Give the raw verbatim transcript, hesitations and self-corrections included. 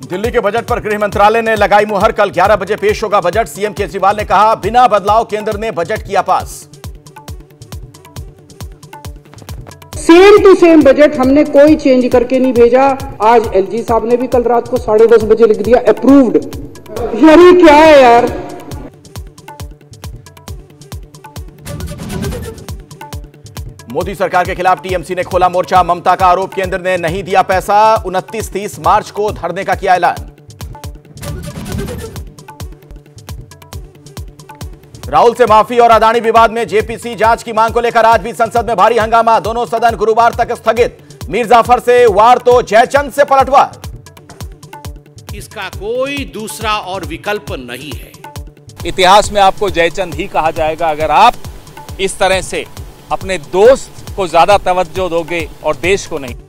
दिल्ली के बजट पर गृह मंत्रालय ने लगाई मुहर। कल ग्यारह बजे पेश होगा बजट। सीएम केजरीवाल ने कहा, बिना बदलाव केंद्र ने बजट किया पास। सेम टू सेम बजट हमने कोई चेंज करके नहीं भेजा। आज एलजी साहब ने भी कल रात को साढ़े दस बजे लिख दिया अप्रूव्ड। यार ये क्या है यार। मोदी सरकार के खिलाफ टीएमसी ने खोला मोर्चा। ममता का आरोप, केंद्र ने नहीं दिया पैसा। उनतीस तीस मार्च को धरने का किया ऐलान। राहुल से माफी और अदानी विवाद में जेपीसी जांच की मांग को लेकर आज भी संसद में भारी हंगामा। दोनों सदन गुरुवार तक स्थगित। मीर जाफर से वार तो जयचंद से पलटवार। इसका कोई दूसरा और विकल्प नहीं है। इतिहास में आपको जयचंद ही कहा जाएगा अगर आप इस तरह से अपने दोस्त को ज्यादा तवज्जो दोगे और देश को नहीं।